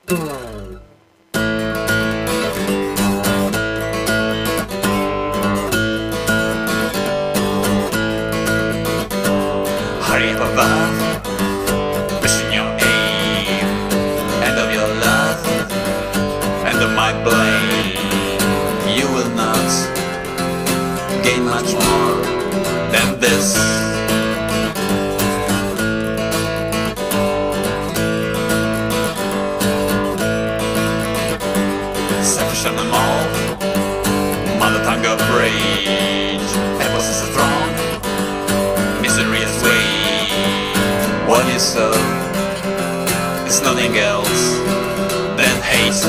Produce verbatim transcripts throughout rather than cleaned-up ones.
Hurry up above, pushing your aim, end of your love, end of my blame. You will not gain much more than this. Selfish on them all, mother tongue of rage, apples is strong, misery is wage. What you sow is nothing else than hate.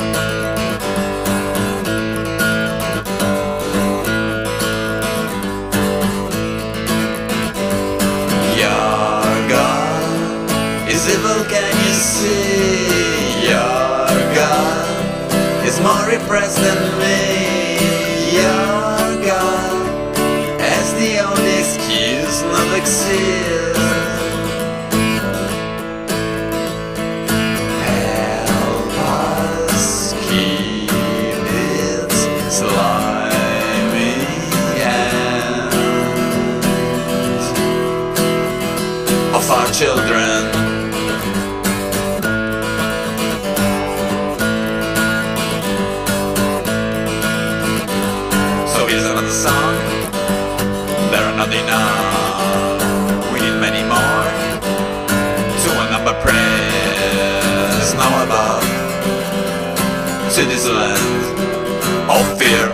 Your God is evil, can you see? Your God is more repressed than me. Your God has the only excuse not exist. Of our children, so here's another song. There are not enough, we need many more to a number praise now above to this land of fear.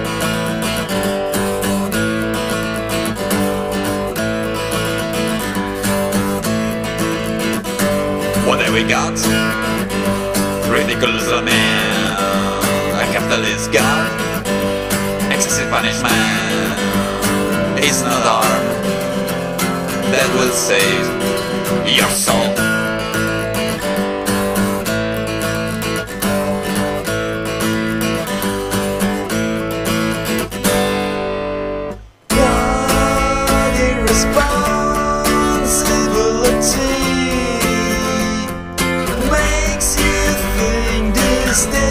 What have we got? Ridiculous man, a capitalist god, excessive punishment is not harm that will save your soul. God, irresponsibility makes you think this day.